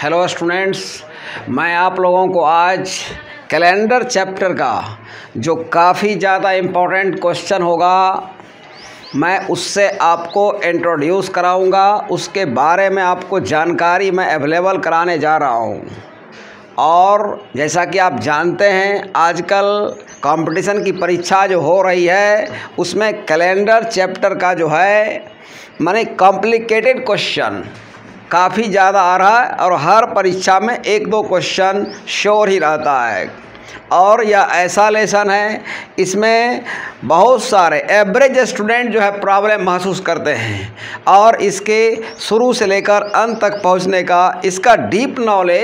Hello students, मैं आप लोगों को आज कैलेंडर चैप्टर का जो काफ़ी ज़्यादा इम्पोर्टेंट क्वेश्चन होगा मैं उससे आपको इंट्रोड्यूस कराऊंगा। उसके बारे में आपको जानकारी मैं अवेलेबल कराने जा रहा हूं। और जैसा कि आप जानते हैं आजकल कंपटीशन की परीक्षा जो हो रही है उसमें कैलेंडर चैप्टर का जो है माने कॉम्प्लिकेटेड क्वेश्चन काफ़ी ज़्यादा आ रहा है और हर परीक्षा में एक दो क्वेश्चन श्योर ही रहता है। और यह ऐसा लेसन है इसमें बहुत सारे एवरेज स्टूडेंट जो है प्रॉब्लम महसूस करते हैं और इसके शुरू से लेकर अंत तक पहुंचने का इसका डीप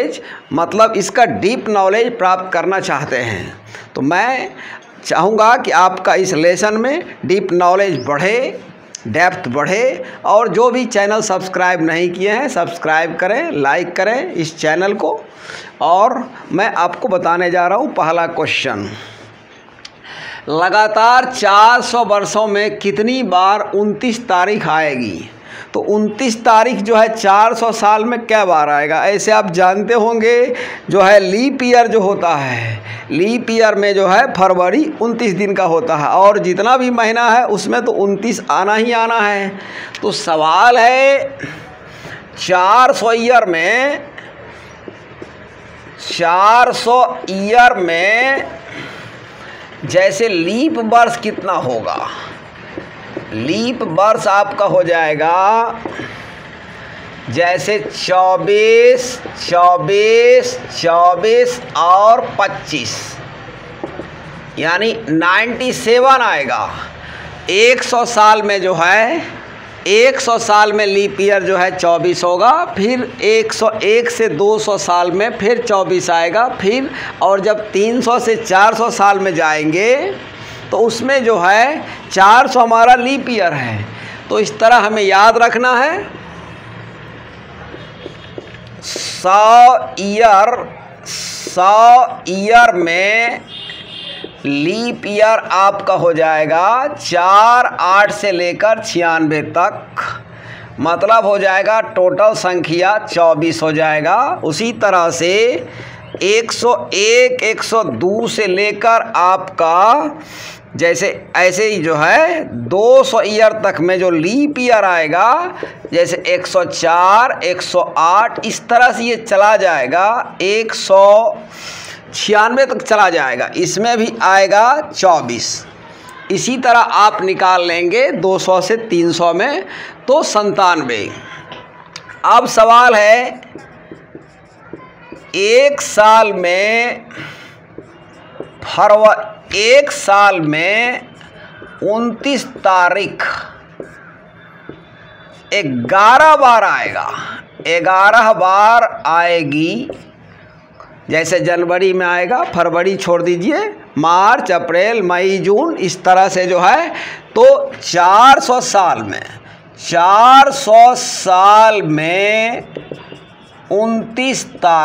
नॉलेज प्राप्त करना चाहते हैं। तो मैं चाहूँगा कि आपका इस लेसन में डीप नॉलेज बढ़े, डेप्थ बढ़े। और जो भी चैनल सब्सक्राइब नहीं किए हैं सब्सक्राइब करें, लाइक करें इस चैनल को। और मैं आपको बताने जा रहा हूँ पहला क्वेश्चन, लगातार 400 वर्षों में कितनी बार 29 तारीख आएगी? तो 29 तारीख जो है 400 साल में क्या बार आएगा? ऐसे आप जानते होंगे जो है लीप ईयर जो होता है, लीप ईयर में जो है फरवरी 29 दिन का होता है और जितना भी महीना है उसमें तो 29 आना ही आना है। तो सवाल है 400 ईयर में जैसे लीप वर्ष कितना होगा? लीप वर्ष आपका हो जाएगा जैसे 24 और 25 यानी 97 आएगा। 100 साल में जो है 100 साल में लीप ईयर जो है 24 होगा, फिर 101 से 200 साल में फिर 24 आएगा, फिर और जब 300 से 400 साल में जाएंगे तो उसमें जो है 400 हमारा लीप ईयर है। तो इस तरह हमें याद रखना है 100 ईयर में लीप ईयर आपका हो जाएगा 48 से लेकर 96 तक, मतलब हो जाएगा टोटल संख्या 24 हो जाएगा। उसी तरह से 101 102 से लेकर आपका जैसे ऐसे ही जो है 200 ईयर तक में जो लीप ईयर आएगा जैसे 104 108 इस तरह से ये चला जाएगा 196 तक चला जाएगा, इसमें भी आएगा 24। इसी तरह आप निकाल लेंगे 200 से 300 में तो 97। अब सवाल है एक साल में 29 तारीख 11 बार आएगा, 11 बार आएगी। जैसे जनवरी में आएगा, फरवरी छोड़ दीजिए, मार्च अप्रैल मई जून इस तरह से जो है। तो 400 साल में 29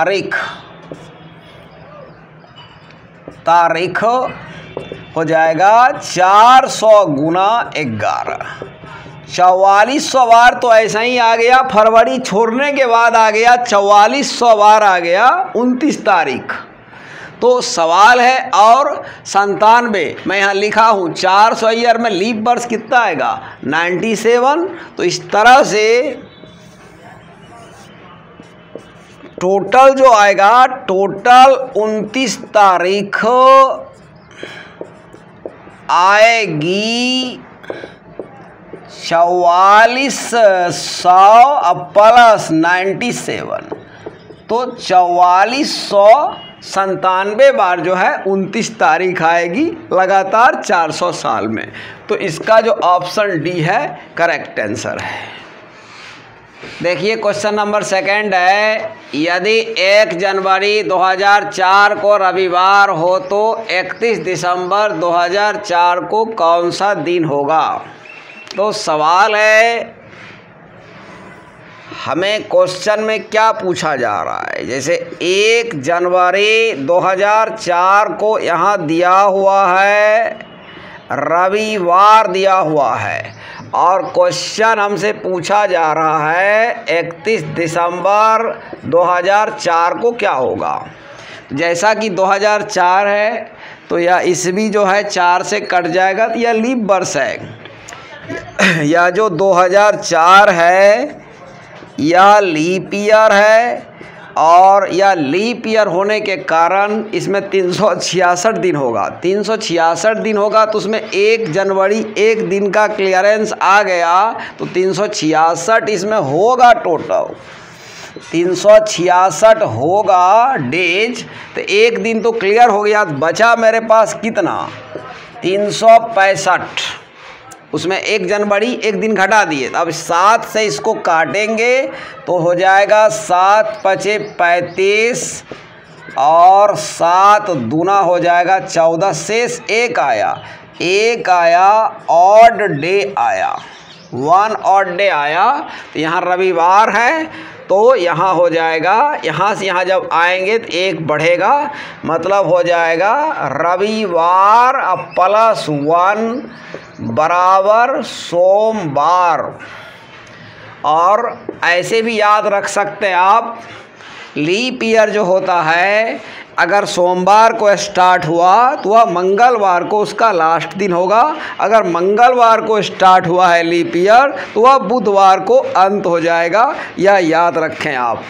तारीख हो जाएगा 400 गुना 11, 4400 बार तो ऐसा ही आ गया। फरवरी छोड़ने के बाद आ गया 4400 बार आ गया 29 तारीख। तो सवाल है और 97 मैं यहाँ लिखा हूँ 400 ईयर में लीप वर्ष कितना आएगा 97। तो इस तरह से टोटल जो आएगा टोटल 29 तारीख आएगी 4400 प्लस 97, तो 4497 बार जो है 29 तारीख आएगी लगातार 400 साल में। तो इसका जो ऑप्शन डी है करेक्ट आंसर है। देखिए क्वेश्चन नंबर सेकंड है, यदि 1 जनवरी 2004 को रविवार हो तो 31 दिसंबर 2004 को कौन सा दिन होगा? तो सवाल है हमें क्वेश्चन में क्या पूछा जा रहा है, जैसे 1 जनवरी 2004 को यहाँ दिया हुआ है रविवार दिया हुआ है और क्वेश्चन हमसे पूछा जा रहा है 31 दिसंबर 2004 को क्या होगा। जैसा कि 2004 है तो यह ईस्वी जो है 4 से कट जाएगा तो यह लीप वर्ष है। यह जो 2004 है यह लीप ईयर है और यह लीप ईयर होने के कारण इसमें 366 दिन होगा। 366 दिन होगा तो उसमें 1 जनवरी एक दिन का क्लियरेंस आ गया तो 366 इसमें होगा। टोटल 366 होगा डेज, तो एक दिन तो क्लियर हो गया। बचा मेरे पास कितना 365, उसमें 1 जनवरी एक दिन घटा दिए। अब 7 से इसको काटेंगे तो हो जाएगा 7 पचे 35 और 7 दूना हो जाएगा 14, शेष 1 आया, ऑड डे आया, 1 ऑड डे आया। तो यहाँ रविवार है तो यहाँ हो जाएगा, यहाँ से यहाँ जब आएंगे तो 1 बढ़ेगा, मतलब हो जाएगा रविवार +1 बराबर सोमवार। और ऐसे भी याद रख सकते हैं आप, लीप ईयर जो होता है अगर सोमवार को स्टार्ट हुआ तो वह मंगलवार को उसका लास्ट दिन होगा। अगर मंगलवार को स्टार्ट हुआ है लीप ईयर तो वह बुधवार को अंत हो जाएगा। यह याद रखें आप।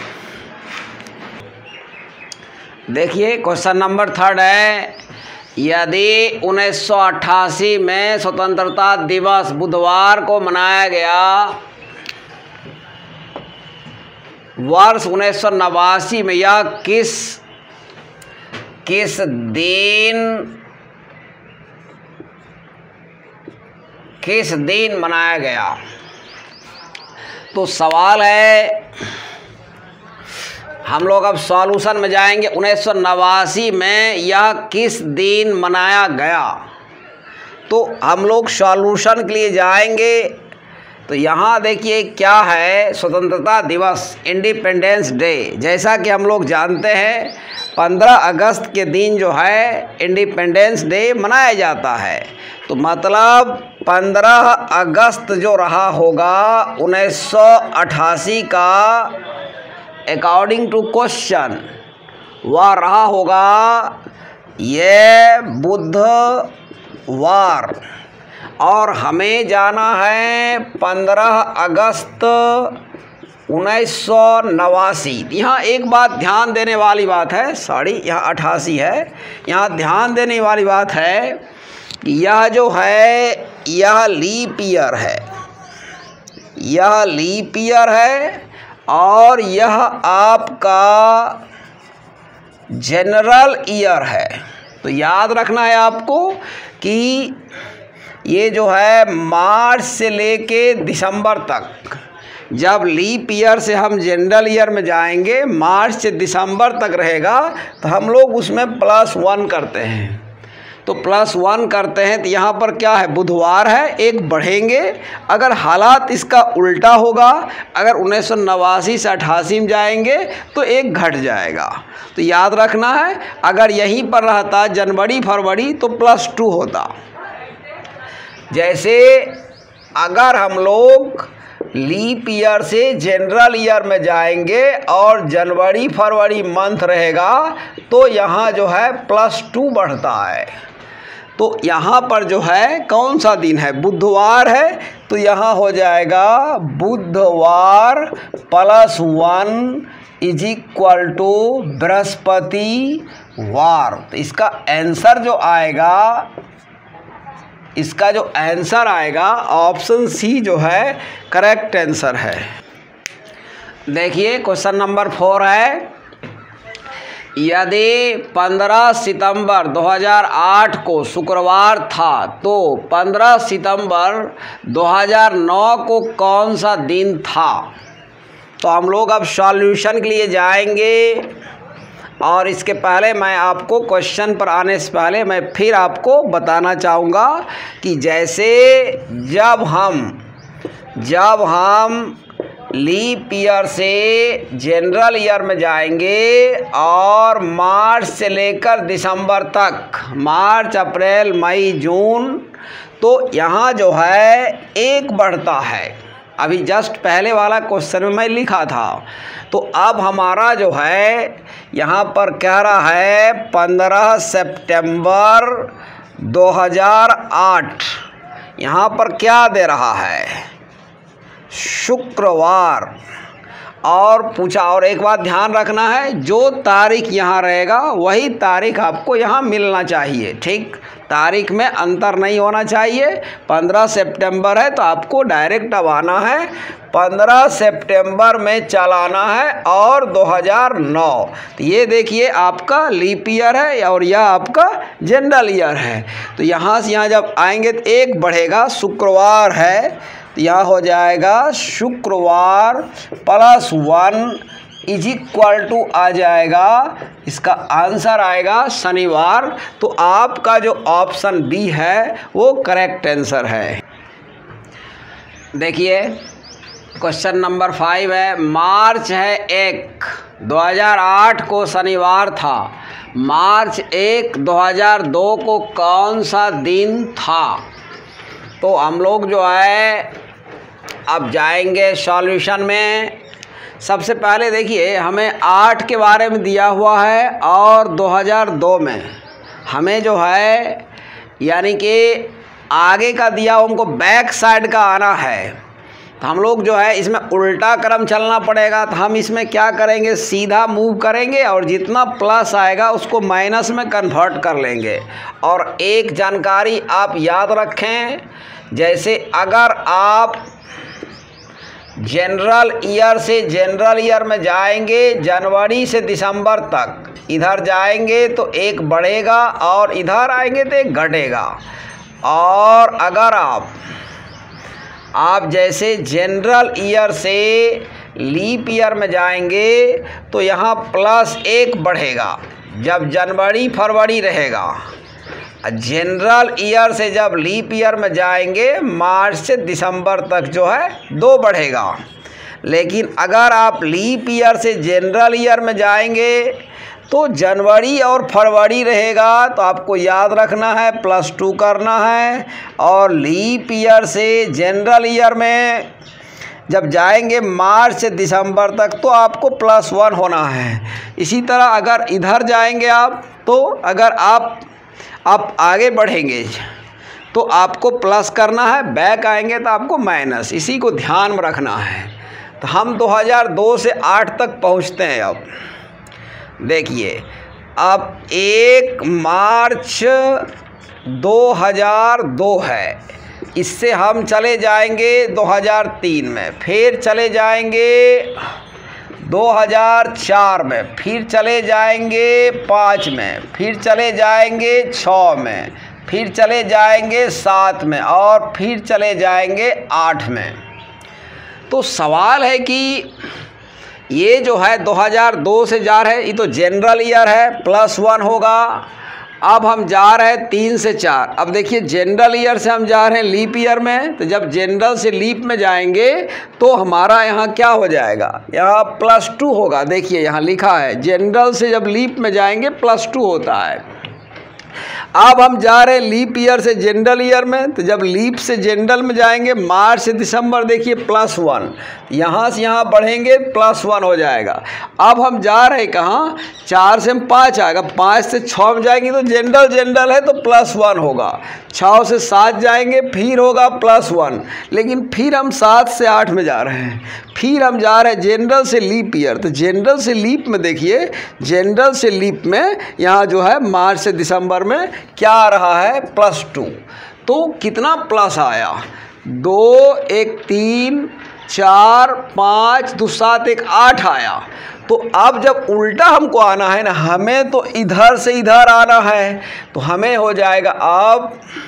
देखिए क्वेश्चन नंबर 3 है, यदि 1988 में स्वतंत्रता दिवस बुधवार को मनाया गया, वर्ष 1989 में यह किस दिन मनाया गया। तो सवाल है, हम लोग अब सॉल्यूशन में जाएंगे। 1989 में यह किस दिन मनाया गया, तो हम लोग सॉल्यूशन के लिए जाएंगे। तो यहाँ देखिए क्या है, स्वतंत्रता दिवस इंडिपेंडेंस डे। जैसा कि हम लोग जानते हैं 15 अगस्त के दिन जो है इंडिपेंडेंस डे मनाया जाता है। तो मतलब 15 अगस्त जो रहा होगा 1988 का अकॉर्डिंग टू क्वेश्चन वह रहा होगा ये बुधवार, और हमें जाना है 15 अगस्त 1989। यहाँ एक बात ध्यान देने वाली बात है, यहाँ 88 है, यहाँ ध्यान देने वाली बात है कि यह जो है यह लीप ईयर है, यह लीप ईयर है और यह आपका जनरल ईयर है। तो याद रखना है आपको कि ये जो है मार्च से लेके दिसंबर तक, जब लीप ईयर से हम जनरल ईयर में जाएंगे मार्च से दिसंबर तक रहेगा तो हम लोग उसमें +1 करते हैं। तो +1 करते हैं तो यहाँ पर क्या है, बुधवार है, 1 बढ़ेंगे। अगर हालात इसका उल्टा होगा, अगर 1989 से 88 में जाएंगे तो 1 घट जाएगा। तो याद रखना है, अगर यहीं पर रहता जनवरी फरवरी तो +2 होता। जैसे अगर हम लोग लीप ईयर से जनरल ईयर में जाएंगे और जनवरी फरवरी मंथ रहेगा तो यहाँ जो है +2 बढ़ता है। तो यहाँ पर जो है कौन सा दिन है, बुधवार है, तो यहाँ हो जाएगा बुधवार +1 = बृहस्पतिवार। तो इसका आंसर जो आएगा, इसका जो आंसर आएगा ऑप्शन सी जो है करेक्ट आंसर है। देखिए क्वेश्चन नंबर 4 है, यदि 15 सितंबर 2008 को शुक्रवार था तो 15 सितंबर 2009 को कौन सा दिन था। तो हम लोग अब सॉल्यूशन के लिए जाएंगे और इसके पहले मैं आपको क्वेश्चन पर आने से पहले मैं फिर आपको बताना चाहूँगा कि जैसे जब हम लीप ईयर से जनरल ईयर में जाएंगे और मार्च से लेकर दिसंबर तक, मार्च अप्रैल मई जून, तो यहाँ जो है 1 बढ़ता है। अभी जस्ट पहले वाला क्वेश्चन में मैं लिखा था। तो अब हमारा जो है यहाँ पर कह रहा है 15 सितंबर 2008, यहाँ पर क्या दे रहा है, शुक्रवार। और पूछा, और एक बात ध्यान रखना है, जो तारीख यहाँ रहेगा वही तारीख आपको यहाँ मिलना चाहिए। ठीक, तारीख में अंतर नहीं होना चाहिए। 15 सितंबर है तो आपको डायरेक्ट अब आना है 15 सितंबर में चलाना है और 2009। तो ये देखिए आपका लीप ईयर है और यह आपका जनरल ईयर है। तो यहाँ से यहाँ जब आएंगे तो 1 बढ़ेगा, शुक्रवार है तो यह हो जाएगा शुक्रवार +1 इज इक्वल टू आ जाएगा, इसका आंसर आएगा शनिवार। तो आपका जो ऑप्शन बी है वो करेक्ट आंसर है। देखिए क्वेश्चन नंबर 5 है, मार्च है 1, 2008 को शनिवार था। मार्च 1, 2002 को कौन सा दिन था? तो हम लोग जो है अब जाएंगे सॉल्यूशन में। सबसे पहले देखिए हमें 8 के बारे में दिया हुआ है और 2002 में हमें जो है यानी कि आगे का दिया हमको बैक साइड का आना है। तो हम लोग जो है इसमें उल्टा क्रम चलना पड़ेगा। तो हम इसमें क्या करेंगे, सीधा मूव करेंगे और जितना प्लस आएगा उसको माइनस में कन्वर्ट कर लेंगे। और एक जानकारी आप याद रखें, जैसे अगर आप जनरल ईयर से जनरल ईयर में जाएंगे, जनवरी से दिसंबर तक इधर जाएंगे तो 1 बढ़ेगा और इधर आएंगे तो 1 घटेगा। और अगर आप जैसे जनरल ईयर से लीप ईयर में जाएंगे तो यहाँ +1 बढ़ेगा जब जनवरी फरवरी रहेगा। जनरल ईयर से जब लीप ईयर में जाएंगे मार्च से दिसंबर तक जो है 2 बढ़ेगा। लेकिन अगर आप लीप ईयर से जनरल ईयर में जाएंगे तो जनवरी और फरवरी रहेगा। तो आपको याद रखना है +2 करना है। और लीप ईयर से जनरल ईयर में जब जाएंगे मार्च से दिसंबर तक तो आपको +1 होना है। इसी तरह अगर इधर जाएंगे आप, तो अगर आप आगे बढ़ेंगे तो आपको प्लस करना है, बैक आएंगे तो आपको माइनस। इसी को ध्यान में रखना है। तो हम 2002 से 8 तक पहुंचते हैं। अब देखिए, अब 1 मार्च 2002 है, इससे हम चले जाएंगे 2003 में, फिर चले जाएंगे 2004 में, फिर चले जाएंगे 5 में, फिर चले जाएंगे 6 में, फिर चले जाएंगे 7 में और फिर चले जाएंगे 8 में। तो सवाल है कि ये जो है 2002 से जा रहे हैं, ये तो जनरल ईयर है, +1 होगा। अब हम जा रहे हैं 3 से 4। अब देखिए जनरल ईयर से हम जा रहे हैं लीप ईयर में, तो जब जनरल से लीप में जाएंगे तो हमारा यहाँ क्या हो जाएगा, यहाँ +2 होगा। देखिए यहाँ लिखा है जनरल से जब लीप में जाएंगे +2 होता है। अब हम जा रहे हैं लीप ईयर से जनरल ईयर में, तो जब लीप से जनरल में जाएंगे मार्च से दिसंबर, देखिए +1, यहाँ से यहाँ बढ़ेंगे +1 हो जाएगा। अब हम जा रहे हैं कहाँ, 4 से हम 5 आएगा, 5 से 6 में जाएंगे तो जनरल है तो +1 होगा। 6 से 7 जाएंगे फिर होगा +1, लेकिन फिर हम 7 से 8 में जा रहे हैं, फिर हम जा रहे हैं जनरल से लीप ईयर। तो जनरल से लीप में देखिए, जनरल से लीप में यहाँ जो है मार्च से दिसंबर में क्या आ रहा है, +2। तो कितना प्लस आया, 2 1 3 4 5 2 7 1 8 आया। तो अब जब उल्टा हमको आना है ना, हमें तो इधर से इधर आना है, तो हमें हो जाएगा अब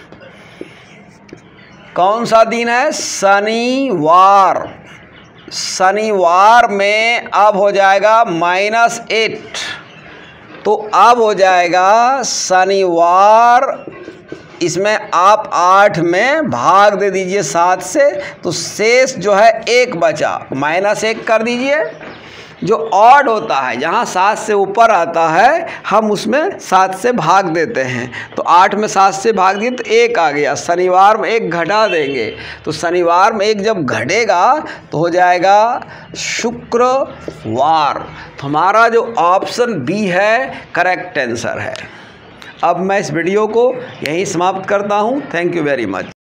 कौन सा दिन है, शनिवार। शनिवार में अब हो जाएगा -8, तो अब हो जाएगा शनिवार, इसमें आप 8 में भाग दे दीजिए 7 से, तो शेष जो है 1 बचा, -1 कर दीजिए। जो ऑड होता है, जहाँ 7 से ऊपर आता है, हम उसमें 7 से भाग देते हैं। तो 8 में 7 से भाग दिए तो 1 आ गया। शनिवार में 1 घटा देंगे, तो शनिवार में 1 जब घटेगा तो हो जाएगा शुक्रवार। तो हमारा जो ऑप्शन बी है करेक्ट आंसर है। अब मैं इस वीडियो को यहीं समाप्त करता हूँ। Thank you very much.